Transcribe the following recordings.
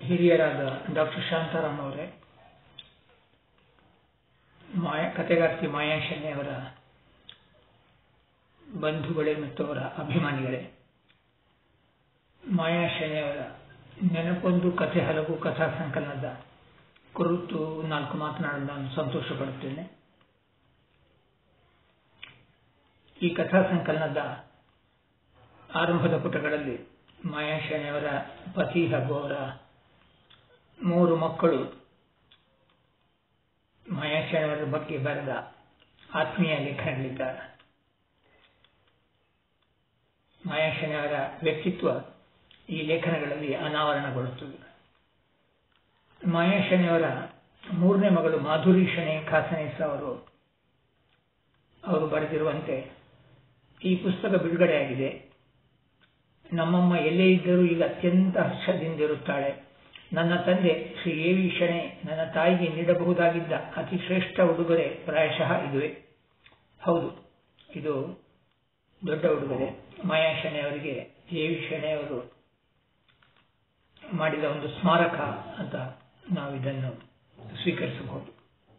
ಹಿರಿಯರಾದ ಡಾಕ್ಟರ್ ಶಾಂತಾರಾಮ್ ಅವರೇ, ಕಥೆಗಾರ್ತಿ ಮಾಯಾ ಶೆಣೈ ಅವರ ಬಂಧುಗಳೇ ಮತ್ತು ಅವರ ಅಭಿಮಾನಿಗಳೇ, ಮಾಯಾ ಶೆಣೈ ಅವರ ನೆನಪೊಂದು ಕಥೆ ಹಲವು ಕಥಾ ಸಂಕಲನದ ಕುರಿತು 4 ಮಾತನಾಡಲು ನಾನು ಸಂತೋಷ ಪಡುತ್ತೇನೆ. ಈ ಕಥಾ ಸಂಕಲನದ ಆರಂಭದ ಪುಟಗಳಲ್ಲಿ ಮಾಯಾ ಶೆಣೈ ಅವರ ಪತಿ ಹಾಗೂ ಅವರ 3 ಮಕ್ಕಳು ಮಾಯಾ ಶೆಣೈ ಅವರ ಬಗ್ಗೆ ಬರೆದ ಆತ್ಮೀಯ ಲೇಖನಗಳಿದ್ದಾರೆ. ಮಾಯಾ ಶೆಣೈ ಅವರ ವ್ಯಕ್ತಿತ್ವ ಈ ಲೇಖನಗಳಲ್ಲಿ ಅನಾವರಣಗೊಳ್ಳುತ್ತದೆ. ಮಾಯಾ ಶೆಣೈ ಅವರ 3ನೇ ಮಗಳು ಮಾಧುರಿ ಶೆಣೈ ಖಾಸನೇಸ ಅವರು ಬರೆದಿರುವಂತೆ ಈ ಪುಸ್ತಕ ಬಿಡುಗಡೆಯಾಗಿದೆ. ನಮ್ಮಮ್ಮ ಎಲ್ಲೇ ಇದ್ದರೂ ಈಗ ಅತ್ಯಂತ ಹರ್ಷದಿಂದಿರುತ್ತಾಳೆ. ನನ್ನ ತಂದೆ ಶ್ರೀ ಎ ವಿ ಶೆಣೈ ನನ್ನ ತಾಯಿಗೆ ನೀಡಬಹುದಾಗಿದ್ದ ಅತಿ ಶ್ರೇಷ್ಠ ಉಡುಗೊರೆ ಪ್ರಾಯಶಃ ಇದುವೇ. ಹೌದು, ಇದು ದೊಡ್ಡ ಉಡುಗೊರೆ. ಮಾಯಾ ಶೆಣೈ ಅವರಿಗೆ ಎ ವಿ ಶೆಣೈ ಅವರು ಮಾಡಿದ ಒಂದು ಸ್ಮಾರಕ ಅಂತ ನಾವು ಇದನ್ನು ಸ್ವೀಕರಿಸಬಹುದು.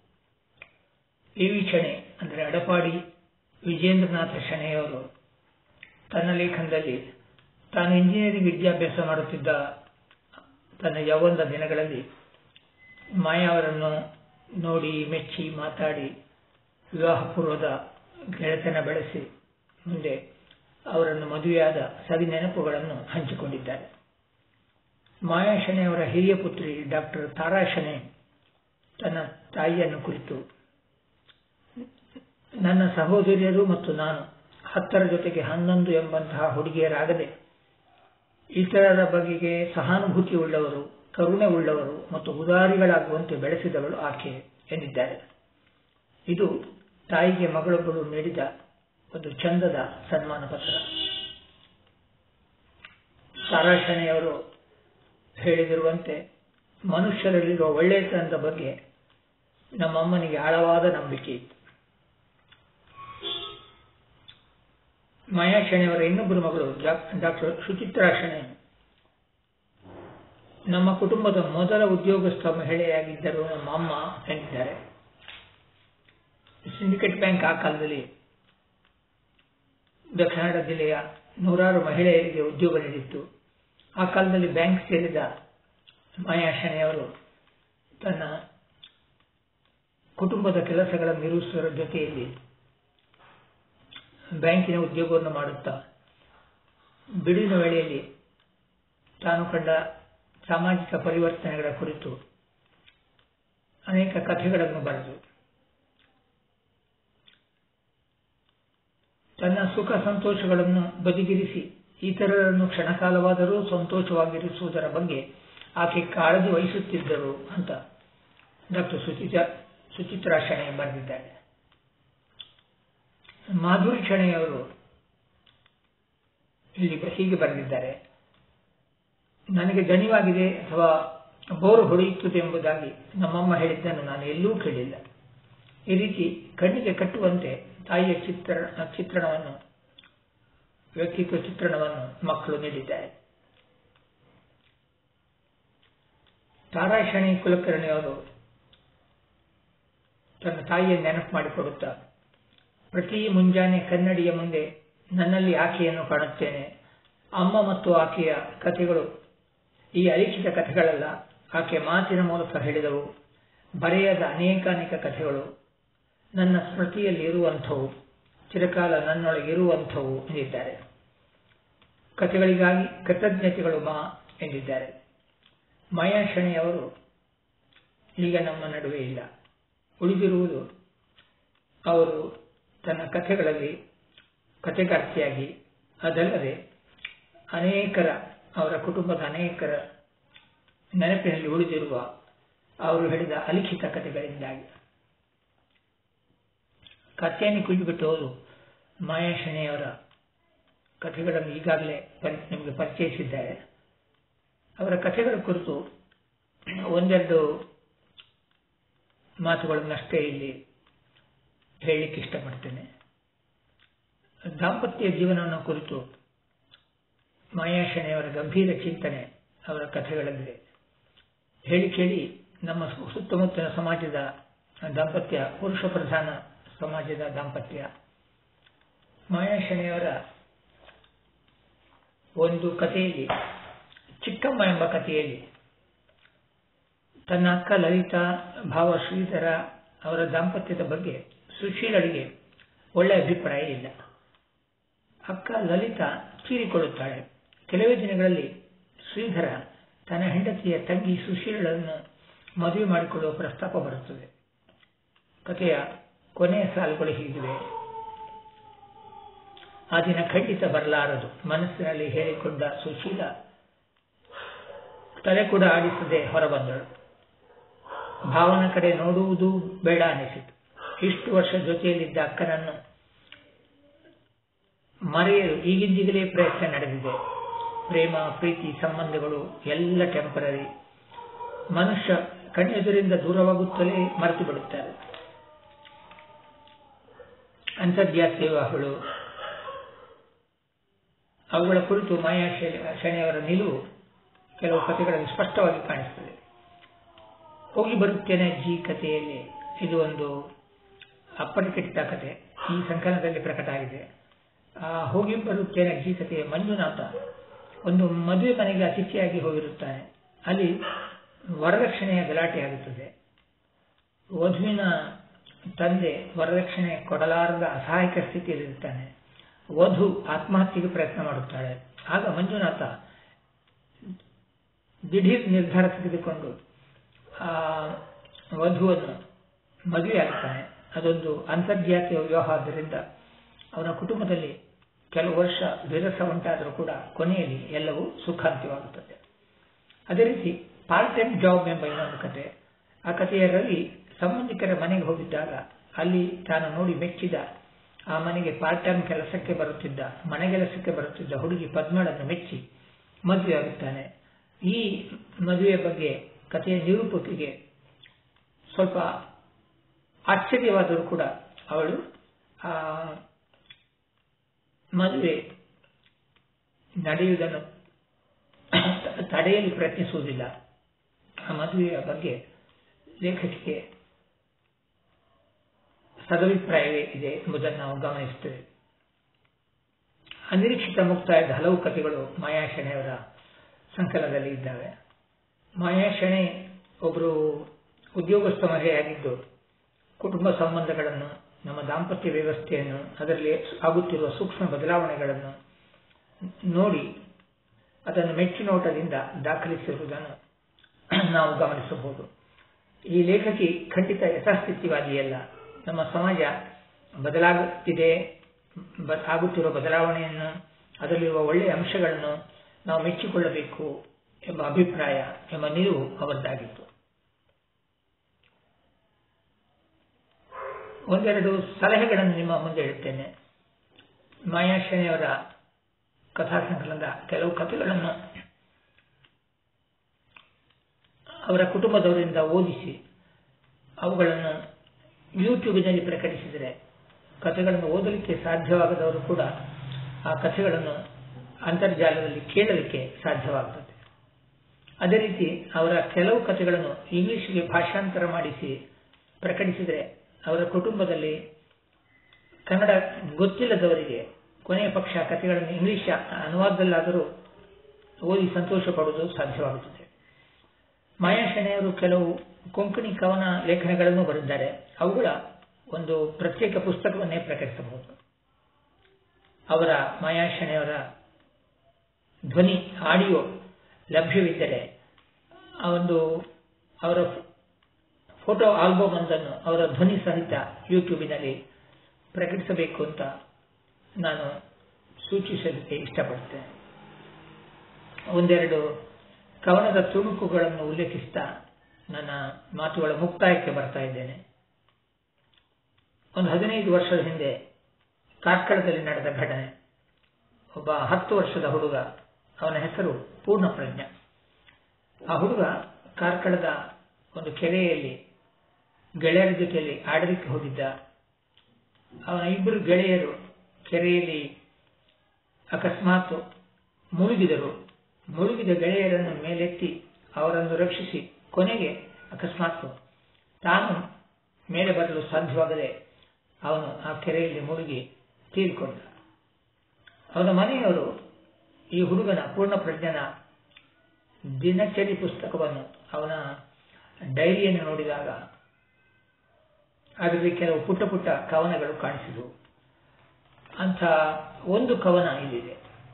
ಎ ವಿ ಶೆಣೈ ಅಂದರೆ ಅಡಪಾಡಿ ವಿಜೇಂದ್ರನಾಥ ಶೆಣೈ ಅವರು ತನ್ನ ಲೇಖನದಲ್ಲಿ ತಾನು ಇಂಜಿನಿಯರಿಂಗ್ ವಿದ್ಯಾಭ್ಯಾಸ ಮಾಡುತ್ತಿದ್ದ ತನ್ನ ಯೌವನದ ದಿನಗಳಲ್ಲಿ ಮಾಯಾ ಅವರನ್ನು ನೋಡಿ ಮೆಚ್ಚಿ ಮಾತಾಡಿ ವಿವಾಹ ಪೂರ್ವದ ಗೆಳೆತನ ಬೆಳೆಸಿ ಮುಂದೆ ಅವರನ್ನು ಮದುವೆಯಾದ ಸವಿ ನೆನಪುಗಳನ್ನು ಹಂಚಿಕೊಂಡಿದ್ದಾರೆ. ಮಾಯಾ ಶೆಣೈ ಅವರ ಹಿರಿಯ ಪುತ್ರಿ ಡಾಕ್ಟರ್ ತಾರಾ ಶೆಣೈ ತನ್ನ ತಾಯಿಯನ್ನು ಕುರಿತು, ನನ್ನ ಸಹೋದರಿಯರು ಮತ್ತು ನಾನು 10ರ ಜೊತೆಗೆ 11 ಎಂಬಂತಹ ಹುಡುಗಿಯರಾಗದೆ ಇತರರ ಬಗೆಗೆ ಸಹಾನುಭೂತಿ ಉಳ್ಳವರು, ಕರುಣೆ ಉಳ್ಳವರು ಮತ್ತು ಉದಾರಿಗಳಾಗುವಂತೆ ಬೆಳೆಸಿದವಳು ಆಕೆ ಎಂದಿದ್ದಾರೆ. ಇದು ತಾಯಿಗೆ ಮಗಳೊಬ್ಬಳು ನೀಡಿದ ಒಂದು ಚಂದದ ಸನ್ಮಾನ ಪತ್ರ. ತಾರಾ ಶೆಣೈ ಅವರು ಹೇಳಿದಿರುವಂತೆ, ಮನುಷ್ಯರಲ್ಲಿರುವ ಒಳ್ಳೆಯತನದ ಬಗ್ಗೆ ನಮ್ಮಮ್ಮನಿಗೆ ಆಳವಾದ ನಂಬಿಕೆ ಇತ್ತು. ಮಾಯಾ ಶೆಣೈ ಅವರ ಇನ್ನೊಬ್ಬರು ಮಗಳು ಡಾಕ್ಟರ್ ಸುಚಿತ್ರಾ ಶೆಣೈ ನಮ್ಮ ಕುಟುಂಬದ ಮೊದಲ ಉದ್ಯೋಗಸ್ಥ ಮಹಿಳೆಯಾಗಿದ್ದರು ನಮ್ಮ ಅಮ್ಮ ಎಂದಿದ್ದಾರೆ. ಸಿಂಡಿಕೇಟ್ ಬ್ಯಾಂಕ್ ಆ ಕಾಲದಲ್ಲಿ ದಕ್ಷಿಣ ಕನ್ನಡ ಜಿಲ್ಲೆಯ 100 ಮಹಿಳೆಯರಿಗೆ ಉದ್ಯೋಗ ನೀಡಿತ್ತು. ಆ ಕಾಲದಲ್ಲಿ ಬ್ಯಾಂಕ್ ಸೇರಿದ ಮಾಯಾ ಶೆಣೈ ಅವರು ತನ್ನ ಕುಟುಂಬದ ಕೆಲಸಗಳನ್ನು ನಿರ್ವಹಿಸುವ ಜೊತೆಯಲ್ಲಿ ಬ್ಯಾಂಕಿನ ಉದ್ಯೋಗವನ್ನು ಮಾಡುತ್ತಾ ಬಿಡುವಿನ ವೇಳೆಯಲ್ಲಿ ತಾನು ಕಂಡ ಸಾಮಾಜಿಕ ಪರಿವರ್ತನೆಗಳ ಕುರಿತು ಅನೇಕ ಕಥೆಗಳನ್ನು ಬರೆದು ತನ್ನ ಸುಖ ಸಂತೋಷಗಳನ್ನು ಬದಿಗಿರಿಸಿ ಇತರರನ್ನು ಕ್ಷಣಕಾಲವಾದರೂ ಸಂತೋಷವಾಗಿರಿಸುವುದರ ಬಗ್ಗೆ ಆಕೆ ಕಾಳಜಿ ವಹಿಸುತ್ತಿದ್ದರು ಅಂತ ಡಾಕ್ಟರ್ ಸುಚಿತ್ರಾ ಶೆಣೈ ಬರೆದಿದ್ದಾರೆ. ಮಾಧುರಿ ಶೆಣೈ ಅವರು ಇಲ್ಲಿ ಹೀಗೆ ಬರೆದಿದ್ದಾರೆ, ನನಗೆ ದಣಿವಾಗಿದೆ ಅಥವಾ ಬೋರು ಹೊಡೆಯುತ್ತದೆ ಎಂಬುದಾಗಿ ನಮ್ಮಮ್ಮ ಹೇಳಿದ್ದನ್ನು ನಾನು ಎಲ್ಲೂ ಕೇಳಿಲ್ಲ. ಈ ರೀತಿ ಕಣ್ಣಿಗೆ ಕಟ್ಟುವಂತೆ ತಾಯಿಯ ಚಿತ್ರಣವನ್ನು, ವ್ಯಕ್ತಿತ್ವ ಚಿತ್ರಣವನ್ನು ಮಕ್ಕಳು ನೀಡಿದ್ದಾರೆ. ತಾರಾ ಶೆಣೈ ಕುಲಕರ್ಣಿ ಅವರು ತನ್ನ ತಾಯಿಯ ನೆನಪು ಮಾಡಿಕೊಡುತ್ತಾ, ಪ್ರತಿ ಮುಂಜಾನೆ ಕನ್ನಡಿಯ ಮುಂದೆ ನನ್ನಲ್ಲಿ ಆಕೆಯನ್ನು ಕಾಣುತ್ತೇನೆ. ಅಮ್ಮ ಮತ್ತು ಆಕೆಯ ಕಥೆಗಳು ಈ ಅಲಿಖಿತ ಕಥೆಗಳಲ್ಲ, ಆಕೆ ಮಾತಿನ ಮೂಲಕ ಹೇಳಿದವು, ಬರೆಯದ ಅನೇಕಾನೇಕ ಕಥೆಗಳು ನನ್ನ ಸ್ಮೃತಿಯಲ್ಲಿ ಇರುವಂಥವು, ಚಿರಕಾಲ ನನ್ನೊಳಗಿರುವಂಥವು ಎಂದಿದ್ದಾರೆ. ಕಥೆಗಳಿಗಾಗಿ ಕೃತಜ್ಞತೆಗಳು ಮಾ ಎಂದಿದ್ದಾರೆ. ಮಾಯಾ ಶೆಣೈ ಅವರು ಈಗ ನಮ್ಮ ನಡುವೆ ಇಲ್ಲ. ಉಳಿದಿರುವುದು ಅವರು ತನ್ನ ಕಥೆಗಳಲ್ಲಿ ಕಥೆಗಾರ್ತಿಯಾಗಿ, ಅದಲ್ಲದೆ ಅವರ ಕುಟುಂಬದ ಅನೇಕರ ನೆನಪಿನಲ್ಲಿ ಉಳಿದಿರುವ ಅವರು ಹೇಳಿದ ಅಲಿಖಿತ ಕಥೆಗಳಿಂದಾಗಿ. ಕಥೆಯನ್ನು ಕುಯ್ದುಬಿಟ್ಟು ಅವರು ಮಾಯಾ ಶೆಣೈ ಅವರ ಕಥೆಗಳನ್ನು ಈಗಾಗಲೇ ನಿಮಗೆ ಪರಿಚಯಿಸಿದ್ದಾರೆ. ಅವರ ಕಥೆಗಳ ಕುರಿತು ಒಂದೆರಡು ಮಾತುಗಳನ್ನಷ್ಟೇ ಇಲ್ಲಿ ಹೇಳಲಿಕ್ಕೆ ಇಷ್ಟಪಡ್ತೇನೆ. ದಾಂಪತ್ಯ ಜೀವನವನ್ನು ಕುರಿತು ಮಾಯಾ ಶೆಣೈ ಅವರ ಗಂಭೀರ ಚಿಂತನೆ ಅವರ ಕಥೆಗಳಲ್ಲಿದೆ. ಹೇಳಿ ಕೇಳಿ ನಮ್ಮ ಸುತ್ತಮುತ್ತಲಿನ ಸಮಾಜದ ದಾಂಪತ್ಯ, ಪುರುಷ ಪ್ರಧಾನ ಸಮಾಜದ ದಾಂಪತ್ಯ. ಮಾಯಾಶೆಣೆಯವರ ಒಂದು ಕಥೆಯಲ್ಲಿ, ಚಿಕ್ಕಮ್ಮ ಎಂಬ ಕಥೆಯಲ್ಲಿ, ತನ್ನ ಅಕ್ಕ ಲಲಿತಾ, ಭಾವ ಶ್ರೀಧರ ಅವರ ದಾಂಪತ್ಯದ ಬಗ್ಗೆ ಸುಶೀಲಳಿಗೆ ಒಳ್ಳೆಯ ಅಭಿಪ್ರಾಯ ಇಲ್ಲ. ಅಕ್ಕ ಲಲಿತಾ ತೀರಿಕೊಳ್ಳುತ್ತಾಳೆ. ಕೆಲವೇ ದಿನಗಳಲ್ಲಿ ಶ್ರೀಧರ ತನ್ನ ಹೆಂಡತಿಯ ತಂಗಿ ಸುಶೀಲಳನ್ನು ಮದುವೆ ಮಾಡಿಕೊಳ್ಳುವ ಪ್ರಸ್ತಾಪ ಬರುತ್ತದೆ. ಕಥೆಯ ಕೊನೆಯ ಸಾಲುಗಳು ಹೀಗಿವೆ: ಆ ದಿನ ಖಂಡಿತ ಬರಲಾರದು ಮನಸ್ಸಿನಲ್ಲಿ ಹೇಳಿಕೊಂಡ ಸುಶೀಲ ತಲೆ ಕೂಡ ಆಡಿಸದೆ ಹೊರಬಂದಳು. ಭಾವನ ಕಡೆ ನೋಡುವುದೂ ಬೇಡ ಅನಿಸಿತು. ಇಷ್ಟು ವರ್ಷ ಜೊತೆಯಲ್ಲಿದ್ದ ಅಕ್ಕನನ್ನು ಮರೆಯಲು ಈಗಿಂದೀಗಲೇ ಪ್ರಯತ್ನ ನಡೆದಿದೆ. ಪ್ರೇಮ, ಪ್ರೀತಿ, ಸಂಬಂಧಗಳು ಎಲ್ಲ ಟೆಂಪರರಿ. ಮನುಷ್ಯ ಕಣ್ಣೆದುರಿಂದ ದೂರವಾಗುತ್ತಲೇ ಮರೆತು ಬಿಡುತ್ತಾರೆ. ಅಂತರ್ಜಾತೀಯ ವಿವಾಹಗಳು, ಅವುಗಳ ಕುರಿತು ಮಾಯಾಶೆಣೆಯವರ ನಿಲುವು ಕೆಲವು ಕಥೆಗಳಲ್ಲಿ ಸ್ಪಷ್ಟವಾಗಿ ಕಾಣಿಸುತ್ತದೆ. ಹೋಗಿ ಬರುತ್ತೇನೆ ಅಜ್ಜಿ ಕಥೆಯಲ್ಲಿ ಇದು ಒಂದು ಅಪರಿಚಿತ ಕಥೆ ಈ ಸಂಕಲನದಲ್ಲಿ ಪ್ರಕಟ ಆಗಿದೆ. ಹೋಗಿ ಬರುತ್ತೇನೆ ಅಜ್ಜಿ ಕಥೆಯ ಮಂಜುನಾಥ ಒಂದು ಮದುವೆ ಮನೆಗೆ ಅತಿಥಿಯಾಗಿ ಹೋಗಿರುತ್ತಾನೆ. ಅಲ್ಲಿ ವರದಕ್ಷಿಣೆಯ ಗಲಾಟೆ ಆಗುತ್ತದೆ. ವಧುವಿನ ತಂದೆ ವರದಕ್ಷಿಣೆ ಕೊಡಲಾರದ ಅಸಹಾಯಕ ಸ್ಥಿತಿಯಲ್ಲಿರುತ್ತಾನೆ. ವಧು ಆತ್ಮಹತ್ಯೆಗೆ ಪ್ರಯತ್ನ ಮಾಡುತ್ತಾಳೆ. ಆಗ ಮಂಜುನಾಥ ದಿಢೀರ್ ನಿರ್ಧಾರ ತೆಗೆದುಕೊಂಡು ಆ ವಧುವನ್ನು ಮದುವೆಯಾಗುತ್ತಾನೆ. ಅದೊಂದು ಅಂತರ್ಜಾತೀಯ ವಿವಾಹ ಆದ್ದರಿಂದ ಅವನ ಕುಟುಂಬದಲ್ಲಿ ಕೆಲವು ವರ್ಷ ವಿರಸ ಉಂಟಾದರೂ ಕೂಡ ಕೊನೆಯಲ್ಲಿ ಎಲ್ಲವೂ ಸುಖಾಂತ್ಯವಾಗುತ್ತದೆ. ಅದೇ ರೀತಿ ಪಾರ್ಟ್ ಟೈಮ್ ಜಾಬ್ ಎಂಬ ಇನ್ನೊಂದು ಕತೆ. ಆ ಕಥೆಯ ರವಿ ಸಂಬಂಧಿಕರ ಮನೆಗೆ ಹೋಗಿದ್ದಾಗ ಅಲ್ಲಿ ತಾನು ನೋಡಿ ಮೆಚ್ಚಿದ ಆ ಮನೆಗೆ ಪಾರ್ಟ್ ಟೈಮ್ ಕೆಲಸಕ್ಕೆ ಬರುತ್ತಿದ್ದ, ಮನೆಗೆಲಸಕ್ಕೆ ಬರುತ್ತಿದ್ದ ಹುಡುಗಿ ಪದ್ಮಳನ್ನು ಮೆಚ್ಚಿ ಮದುವೆಯಾಗುತ್ತಾನೆ. ಈ ಮದುವೆಯ ಬಗ್ಗೆ ಕಥೆಯ ನಿರೂಪಕಿಗೆ ಸ್ವಲ್ಪ ಆಶ್ಚರ್ಯವಾದರೂ ಕೂಡ ಅವಳು ಆ ಮದುವೆ ನಡೆಯುವುದನ್ನು ತಡೆಯಲು ಪ್ರಯತ್ನಿಸುವುದಿಲ್ಲ. ಆ ಮದುವೆಯ ಬಗ್ಗೆ ಲೇಖಕಿಗೆ ಸದಭಿಪ್ರಾಯವೇ ಇದೆ ಎಂಬುದನ್ನು ನಾವು ಗಮನಿಸುತ್ತೇವೆ. ಅನಿರೀಕ್ಷಿತ ಮುಕ್ತಾಯದ ಹಲವು ಕಥೆಗಳು ಮಾಯಾಶೆಣೆಯವರ ಸಂಕಲನದಲ್ಲಿ ಇದ್ದಾವೆ. ಮಾಯಾಶೆಣೆ ಒಬ್ಬರು ಉದ್ಯೋಗಸ್ಥ ಮಹಿಳೆಯಾಗಿದ್ದು ಕುಟುಂಬ ಸಂಬಂಧಗಳನ್ನು, ನಮ್ಮ ದಾಂಪತ್ಯ ವ್ಯವಸ್ಥೆಯನ್ನು, ಅದರಲ್ಲಿ ಆಗುತ್ತಿರುವ ಸೂಕ್ಷ್ಮ ಬದಲಾವಣೆಗಳನ್ನು ನೋಡಿ ಅದನ್ನು ಮೆಚ್ಚುನೋಟದಿಂದ ದಾಖಲಿಸಿರುವುದನ್ನು ನಾವು ಗಮನಿಸಬಹುದು. ಈ ಲೇಖಕಿ ಖಂಡಿತ ಯಥಾಸ್ಥಿತಿವಾದಿಯಲ್ಲ. ನಮ್ಮ ಸಮಾಜ ಬದಲಾಗುತ್ತಿದೆ, ಆಗುತ್ತಿರುವ ಬದಲಾವಣೆಯನ್ನು, ಅದರಲ್ಲಿರುವ ಒಳ್ಳೆಯ ಅಂಶಗಳನ್ನು ನಾವು ಮೆಚ್ಚಿಕೊಳ್ಳಬೇಕು ಎಂಬ ಅಭಿಪ್ರಾಯ, ಎಂಬ ನಿಲುವು ಅವರದ್ದಾಗಿತ್ತು. ಒಂದೆರಡು ಸಲಹೆಗಳನ್ನು ನಿಮ್ಮ ಮುಂದೆ ಇಡುತ್ತೇನೆ. ಮಾಯಾಶೆಣೆಯವರ ಕಥಾ ಸಂಕಲನದ ಕೆಲವು ಕಥೆಗಳನ್ನು ಅವರ ಕುಟುಂಬದವರಿಂದ ಓದಿಸಿ ಅವುಗಳನ್ನು ಯೂಟ್ಯೂಬಿನಲ್ಲಿ ಪ್ರಕಟಿಸಿದರೆ ಕಥೆಗಳನ್ನು ಓದಲಿಕ್ಕೆ ಸಾಧ್ಯವಾಗದವರು ಕೂಡ ಆ ಕಥೆಗಳನ್ನು ಅಂತರ್ಜಾಲದಲ್ಲಿ ಕೇಳಲಿಕ್ಕೆ ಸಾಧ್ಯವಾಗುತ್ತದೆ. ಅದೇ ರೀತಿ ಅವರ ಕೆಲವು ಕಥೆಗಳನ್ನು ಇಂಗ್ಲಿಷ್ಗೆ ಭಾಷಾಂತರ ಮಾಡಿಸಿ ಪ್ರಕಟಿಸಿದರೆ ಅವರ ಕುಟುಂಬದಲ್ಲಿ ಕನ್ನಡ ಗೊತ್ತಿಲ್ಲದವರಿಗೆ ಕೊನೆಯ ಪಕ್ಷ ಕಥೆಗಳನ್ನು ಇಂಗ್ಲಿಷ್ ಅನುವಾದದಲ್ಲಾದರೂ ಓದಿ ಸಂತೋಷ ಪಡುವುದು ಸಾಧ್ಯವಾಗುತ್ತದೆ. ಮಾಯಾಶೆಣೆಯವರು ಕೆಲವು ಕೊಂಕಣಿ ಕವನ ಲೇಖನಗಳನ್ನು ಬರೆದಿದ್ದಾರೆ. ಅವುಗಳ ಒಂದು ಪ್ರತ್ಯೇಕ ಪುಸ್ತಕವನ್ನೇ ಪ್ರಕಟಿಸಬಹುದು. ಅವರ ಮಾಯಾಶೆಣೆಯವರ ಧ್ವನಿ ಆಡಿಯೋ ಲಭ್ಯವಿದ್ದರೆ ಅವರ ಫೋಟೋ ಆಲ್ಬಮ್ ಒಂದನ್ನು ಅವರ ಧ್ವನಿ ಸಹಿತ ಯೂಟ್ಯೂಬಿನಲ್ಲಿ ಪ್ರಕಟಿಸಬೇಕು ಅಂತ ನಾನು ಸೂಚಿಸಲಿಕ್ಕೆ ಇಷ್ಟಪಡ್ತೇನೆ. ಒಂದೆರಡು ಕವನದ ತುಣುಕುಗಳನ್ನು ಉಲ್ಲೇಖಿಸ್ತಾ ನನ್ನ ಮಾತುಗಳ ಮುಕ್ತಾಯಕ್ಕೆ ಬರ್ತಾ ಇದ್ದೇನೆ. ಒಂದು 15 ವರ್ಷದ ಹಿಂದೆ ಕಾರ್ಕಳದಲ್ಲಿ ನಡೆದ ಘಟನೆ. ಒಬ್ಬ 10 ವರ್ಷದ ಹುಡುಗ, ಅವನ ಹೆಸರು ಪೂರ್ಣಪ್ರಜ್ಞ. ಆ ಹುಡುಗ ಕಾರ್ಕಳದ ಒಂದು ಕೆರೆಯಲ್ಲಿ ಗೆಳೆಯರ ಜೊತೆಯಲ್ಲಿ ಆಡಲಿಕ್ಕೆ ಹೋಗಿದ್ದ. ಅವನ 2 ಗೆಳೆಯರು ಕೆರೆಯಲ್ಲಿ ಅಕಸ್ಮಾತ್ ಮುಳುಗಿದರು. ಮುಳುಗಿದ ಗೆಳೆಯರನ್ನು ಮೇಲೆತ್ತಿ ಅವರನ್ನು ರಕ್ಷಿಸಿ ಕೊನೆಗೆ ಅಕಸ್ಮಾತ್ ತಾನು ಮೇಲೆ ಬರಲು ಸಾಧ್ಯವಾಗದೆ ಅವನು ಆ ಕೆರೆಯಲ್ಲಿ ಮುಳುಗಿ ತೀರಿಕೊಂಡ. ಅವನ ಮನೆಯವರು ಈ ಹುಡುಗನ ಪೂರ್ಣಪ್ರಜ್ಞನ ದಿನಚರಿ ಪುಸ್ತಕವನ್ನು, ಅವನ ಡೈರಿಯನ್ನು ನೋಡಿದಾಗ ಅದರಲ್ಲಿ ಕೆಲವು ಪುಟ್ಟ ಪುಟ್ಟ ಕವನಗಳು ಕಾಣಿಸಿದವು. ಅಂಥ ಒಂದು ಕವನ ಇಲ್ಲಿದೆ.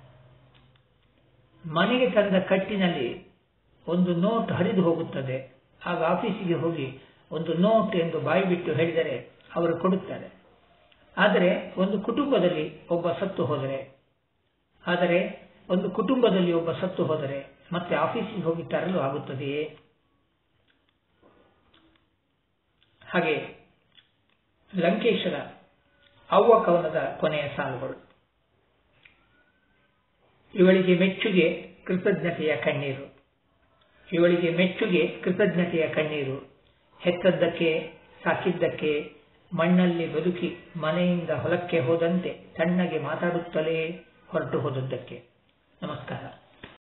ಮನೆಗೆ ತಂದ ಕಟ್ಟಿನಲ್ಲಿ ಒಂದು ನೋಟ್ ಹರಿದು ಹೋಗುತ್ತದೆ. ಆಗ ಆಫೀಸಿಗೆ ಹೋಗಿ ಒಂದು ನೋಟ್ ಎಂದು ಬಾಯಿ ಬಿಟ್ಟು ಹೇಳಿದರೆ ಅವರು ಕೊಡುತ್ತಾರೆ. ಆದರೆ ಒಂದು ಕುಟುಂಬದಲ್ಲಿ ಒಬ್ಬ ಸತ್ತು ಹೋದರೆ ಮತ್ತೆ ಆಫೀಸಿಗೆ ಹೋಗಿ ತರಲು ಆಗುತ್ತದೆಯೇ? ಹಾಗೆ ಲಂಕೇಶರ ಅವ್ವ ಕವನದ ಕೊನೆಯ ಸಾಲುಗಳು. ಇವಳಿಗೆ ಮೆಚ್ಚುಗೆ ಕೃತಜ್ಞತೆಯ ಕಣ್ಣೀರು, ಹೆತ್ತದ್ದಕ್ಕೆ ಸಾಕಿದ್ದಕ್ಕೆ, ಮಣ್ಣಲ್ಲಿ ಬದುಕಿ ಮನೆಯಿಂದ ಹೊಲಕ್ಕೆ ಹೋದಂತೆ ತಣ್ಣಗೆ ಮಾತಾಡುತ್ತಲೇ ಹೊರಟು ಹೋದದ್ದಕ್ಕೆ. ನಮಸ್ಕಾರ.